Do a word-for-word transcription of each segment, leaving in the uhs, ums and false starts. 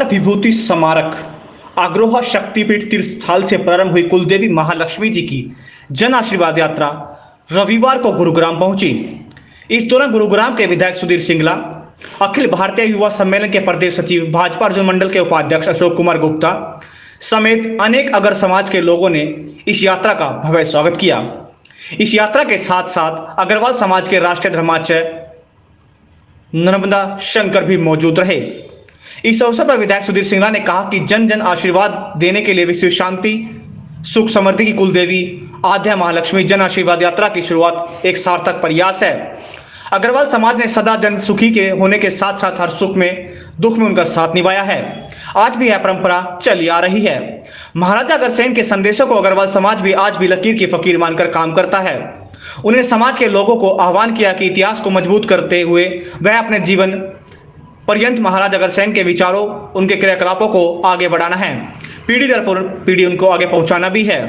विभूति स्मारक अग्रोहा शक्तिपीठ तीर्थ स्थल से प्रारंभ हुई कुलदेवी महालक्ष्मी जी की जन आशीर्वाद यात्रा रविवार को गुरुग्राम पहुंची। इस दौरान गुरुग्राम के विधायक सुधीर सिंगला, अखिल भारतीय युवा सम्मेलन के प्रदेश सचिव, भाजपा अर्जुन मंडल के उपाध्यक्ष अशोक कुमार गुप्ता समेत अनेक अगर समाज के लोगों ने इस यात्रा का भव्य स्वागत किया। इस यात्रा के साथ साथ अग्रवाल समाज के राष्ट्रीय धर्माचार्य नर्मदा शंकर भी मौजूद रहे। इस अवसर पर विधायक सुधीर सिंगला ने कहा कि जन जन आशीर्वाद देने के लिए विश्व शांति सुख समृद्धि की कुलदेवी आद्या महालक्ष्मी जन आशीर्वाद यात्रा की शुरुआत एक सार्थक प्रयास है। अग्रवाल समाज ने सदा जन सुखी के होने के साथ साथ हर सुख में दुख में उनका साथ निभाया है। आज भी यह परंपरा चली आ रही है। महाराजा अग्रसेन के संदेशों को अग्रवाल समाज भी आज भी लकीर की फकीर मानकर काम करता है। उन्हें समाज के लोगों को आह्वान किया कि इतिहास को मजबूत करते हुए वह अपने जीवन पर्यंत महाराजा अग्रसेन के विचारों, उनके क्रियाकलापों को आगे बढ़ाना है, पीढ़ी दर पीढ़ी उनको आगे पहुंचाना भी है।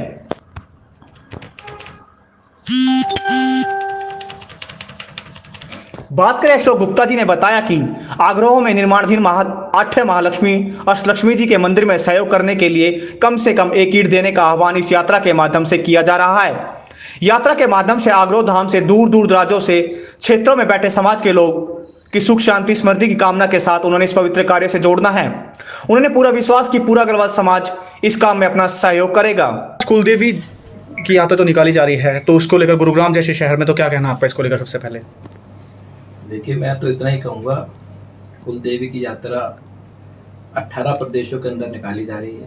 बात करें अशोक गुप्ता जी ने बताया कि आग्रहों में निर्माणाधीन महा आठवें महालक्ष्मी अष्टलक्ष्मी जी के मंदिर में सहयोग करने के लिए कम से कम एक ईंट देने का आह्वान इस यात्रा के माध्यम से किया जा रहा है। यात्रा के माध्यम से आग्रह धाम से दूर दूर दराजों से क्षेत्रों में बैठे समाज के लोग की सुख शांति समृद्धि की कामना के साथ उन्होंने इस पवित्र कार्य से जोड़ना है। उन्होंने पूरा विश्वास कि पूरा अग्रवाल समाज इस काम में अपना सहयोग करेगा। कुलदेवी की यात्रा तो निकाली जा रही है, तो उसको लेकर गुरुग्राम जैसे शहर में तो क्या कहना आपका इसको लेकर? सबसे पहले देखिए, मैं तो इतना ही कहूँगा, कुलदेवी की यात्रा अठारह प्रदेशों के अंदर निकाली जा रही है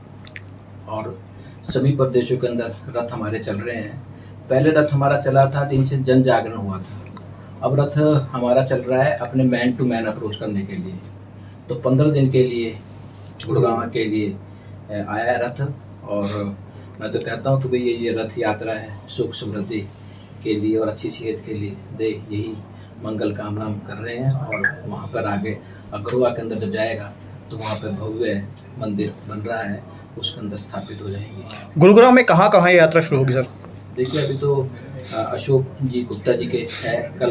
और सभी प्रदेशों के अंदर रथ हमारे चल रहे हैं। पहले रथ हमारा चला था जिनसे जन जागरण हुआ था, अब रथ हमारा चल रहा है अपने मैन टू मैन अप्रोच करने के लिए। तो पंद्रह दिन के लिए गुड़गांव के लिए आया है रथ, और मैं तो कहता हूँ कि भाई ये ये रथ यात्रा है सुख समृद्धि के लिए और अच्छी सेहत के लिए दे, यही मंगल कामना हम कर रहे हैं। और वहाँ पर आगे अग्रवा के अंदर जब जाएगा तो वहाँ पर भव्य मंदिर बन रहा है, उसके अंदर स्थापित हो जाएंगे। गुरुग्राम में कहाँ कहाँ ये यात्रा शुरू होगी सर? देखिए, अभी तो अशोक जी गुप्ता जी के है, कल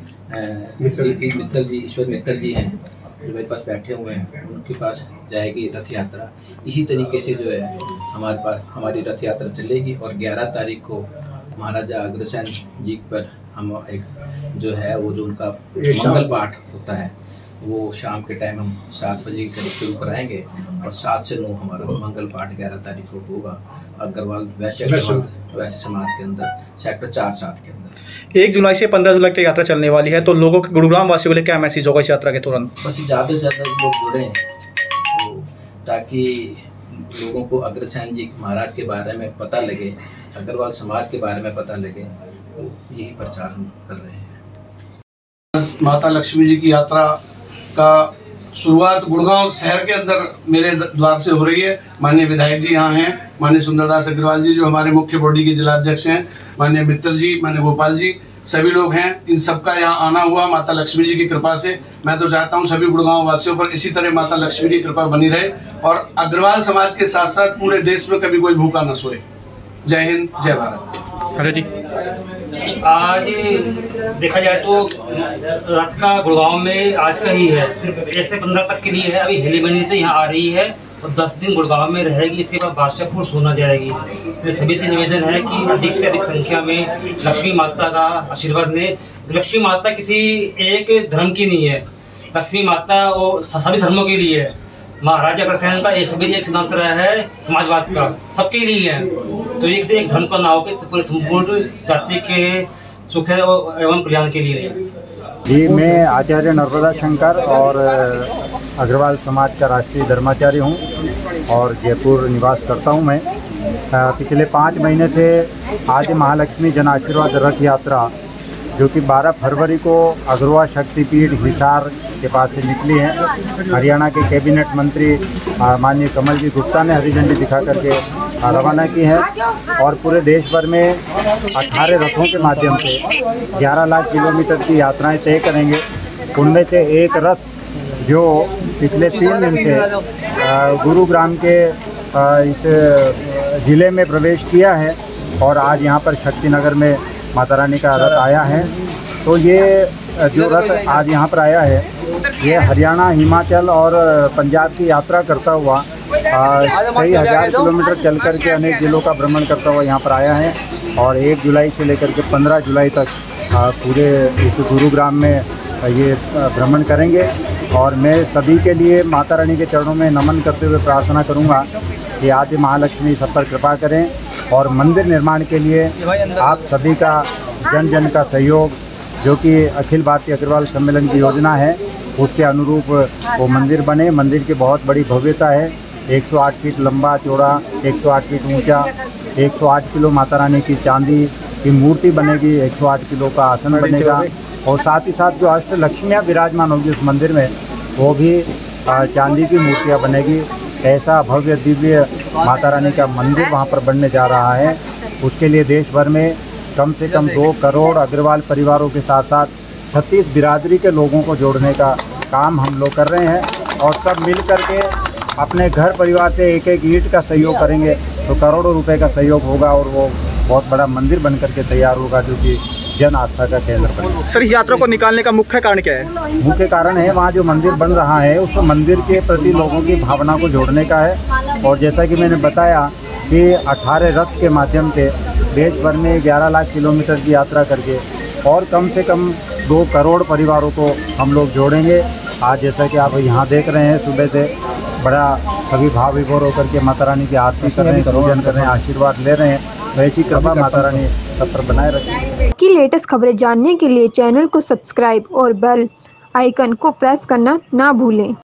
एक मित्तल जी ईश्वर मित्तल जी हैं जो मेरे पास बैठे हुए हैं, उनके पास जाएगी रथ यात्रा। इसी तरीके से जो है हमारे पास हमारी रथ यात्रा चलेगी और ग्यारह तारीख को महाराजा अग्रसेन जी पर हम एक जो है वो जो उनका मंगल पाठ होता है वो शाम के टाइम हम सात बजे के करीब शुरू कराएंगे और सात से नौ हमारा मंगल पाठ ग्यारह तारीख को होगा अग्रवाल वैश्य वैश्य समाज के अंदर सेक्टर चार सात के अंदर। एक जुलाई से पंद्रह जुलाई तक यात्रा चलने वाली है, तो लोगों के गुरुग्राम वासियों के लिए क्या मैसेज होगा इस यात्रा के तुरंत? बस ज़्यादा से ज़्यादा लोग जुड़ें तो ताकि लोगों को अग्रसेन जी महाराज के बारे में पता लगे, अग्रवाल समाज के बारे में पता लगे, तो यही प्रचार हम कर रहे हैं। माता लक्ष्मी जी की यात्रा का शुरुआत गुड़गांव शहर के अंदर मेरे द्वार से हो रही है। माननीय विधायक जी यहाँ हैं, माननीय सुंदरदास अग्रवाल जी जो हमारे मुख्य बॉडी के जिलाध्यक्ष हैं, माननीय मित्तल जी, माननीय गोपाल जी, सभी लोग हैं। इन सबका यहाँ आना हुआ माता लक्ष्मी जी की कृपा से। मैं तो चाहता हूँ सभी गुड़गांव वासियों पर इसी तरह माता लक्ष्मी की कृपा बनी रहे और अग्रवाल समाज के साथ साथ पूरे देश में कभी कोई भूखा न सोए। जय हिंद, जय भारत। अरे जी, आज देखा जाए तो रथ का गुड़गांव में आज का ही है, एक से पंद्रह तक के लिए है। अभी हेलीमंडी से यहाँ आ रही है और दस दिन गुड़गांव में रहेगी, इसके बाद बादशाहपुर सोना जाएगी। तो सभी से निवेदन है कि अधिक से अधिक संख्या में लक्ष्मी माता का आशीर्वाद लें। लक्ष्मी माता किसी एक धर्म की नहीं है, लक्ष्मी माता वो सभी धर्मों के लिए है। महाराजा अग्रसेन का एक सभी एक सिद्धांत रहा है समाजवाद का, सबके लिए है। तो एक से एक धर्म का ना होकर पूरे संपूर्ण जाति के सुख एवं कल्याण के लिए है। जी, मैं आचार्य नर्मदा शंकर और अग्रवाल समाज का राष्ट्रीय धर्माचार्य हूँ और जयपुर निवास करता हूँ। मैं पिछले पाँच महीने से आज महालक्ष्मी जन आशीर्वाद रथ यात्रा जो कि बारह फरवरी को अग्रवा शक्तिपीठ हिसार के पास से निकली है, हरियाणा के कैबिनेट मंत्री माननीय कमल जी गुप्ता ने हरी झंडी दिखा करके रवाना की है और पूरे देश भर में अठारह रथों के माध्यम से ग्यारह लाख किलोमीटर की यात्राएं तय करेंगे। उनमें से एक रथ जो पिछले तीन दिन से गुरुग्राम के इस ज़िले में प्रवेश किया है और आज यहाँ पर शक्तिनगर में माता रानी का रथ आया है। तो ये जो रथ आज यहाँ पर आया है ये हरियाणा, हिमाचल और पंजाब की यात्रा करता हुआ कई हज़ार किलोमीटर चल कर के अनेक जिलों का भ्रमण करता हुआ यहाँ पर आया है और एक जुलाई से लेकर के पंद्रह जुलाई तक पूरे इस गुरुग्राम में ये भ्रमण करेंगे। और मैं सभी के लिए माता रानी के चरणों में नमन करते हुए प्रार्थना करूँगा कि आदि महालक्ष्मी सब पर कृपा करें और मंदिर निर्माण के लिए आप सभी का जन जन का सहयोग, जो कि अखिल भारतीय अग्रवाल सम्मेलन की योजना है, उसके अनुरूप वो मंदिर बने। मंदिर की बहुत बड़ी भव्यता है, एक सौ आठ फीट लंबा चौड़ा, एक सौ आठ फीट ऊंचा, एक सौ आठ किलो माता रानी की चांदी की मूर्ति बनेगी, एक सौ आठ किलो का आसन बनेगा और साथ ही साथ जो अष्ट लक्ष्मियाँ विराजमान होगी उस मंदिर में वो भी चांदी की मूर्तियाँ बनेगी। ऐसा भव्य दिव्य माता रानी का मंदिर वहाँ पर बनने जा रहा है। उसके लिए देश भर में कम से कम दो करोड़ अग्रवाल परिवारों के साथ साथ छत्तीस बिरादरी के लोगों को जोड़ने का काम हम लोग कर रहे हैं और सब मिल कर के अपने घर परिवार से एक एक ईंट का सहयोग करेंगे तो करोड़ों रुपए का सहयोग होगा और वो बहुत बड़ा मंदिर बन करके तैयार होगा, जो कि जन आस्था का केंद्र बनेगा। सर, इस यात्रा को निकालने का मुख्य कारण क्या है? मुख्य कारण है वहाँ जो मंदिर बन रहा है उस मंदिर के प्रति लोगों की भावना को जोड़ने का है। और जैसा कि मैंने बताया कि अठारह रथ के माध्यम से देश भर में ग्यारह लाख किलोमीटर की यात्रा करके और कम से कम दो करोड़ परिवारों को हम लोग जोड़ेंगे। आज जैसा कि आप यहाँ देख रहे हैं, सुबह से बड़ा सभी भाव विभोर होकर के माता रानी की आरती कर रहे हैं, पूजन कर रहे हैं, आशीर्वाद ले रहे हैं। वैसी कृपा माता रानी सब पर बनाए रखें। की लेटेस्ट खबरें जानने के लिए चैनल को सब्सक्राइब और बेल आइकन को प्रेस करना ना भूलें।